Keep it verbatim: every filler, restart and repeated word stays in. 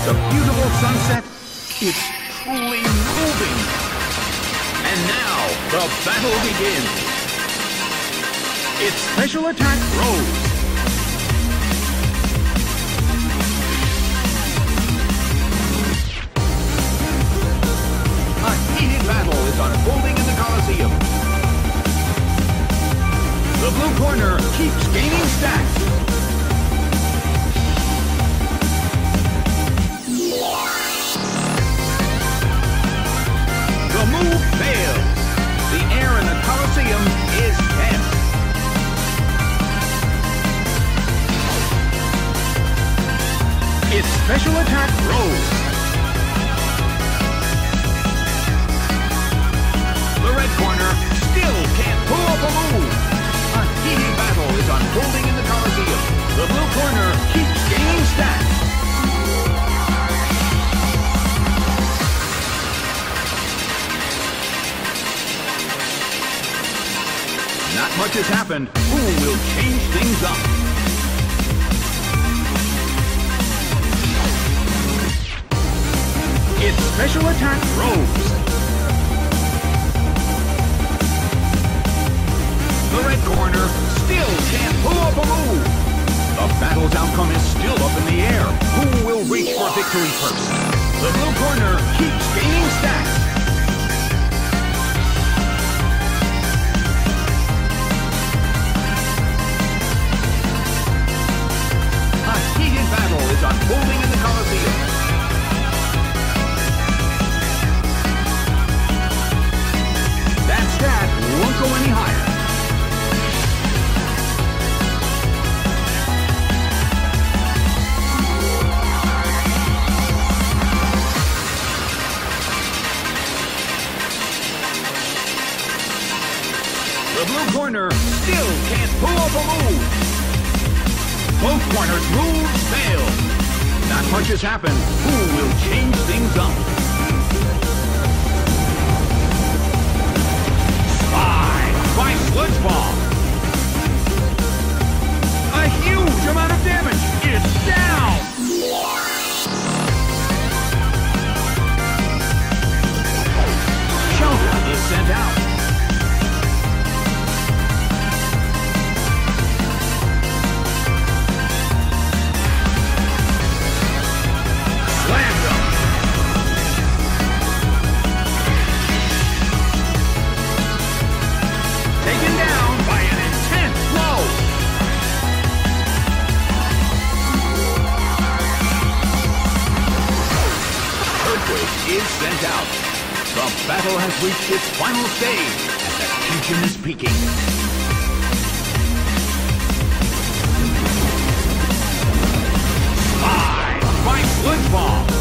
The beautiful sunset, it's truly moving. And now, the battle begins. It's Special Attack Rose. A heated battle is unfolding in the Colosseum. The blue corner keeps gaining stacks. The move fails. The air in the Colosseum is tense. It's Special Attack Rose. The red corner still can't pull off a move. A heated battle is unfolding in the Colosseum. The blue corner keeps gaining stacks. Not much has happened. Who will change things up? It's Special Attack Rose. The red corner still can't pull up a move. The battle's outcome is still up in the air. Who will reach for victory first? The blue corner keeps gaining stacks. A heated battle is unfolding in the Colosseum. That stat won't go any higher. The blue corner still can't pull off a move. Both corners' moves fail. Not much has happened. Who will change things up? Spy by Sludge Bomb. A huge amount of damage. It's down. Shelter is sent out. Taken down by an intense blow. Earthquake is sent out. The battle has reached its final stage, and the tension is peaking. Spy by Sludge Bomb.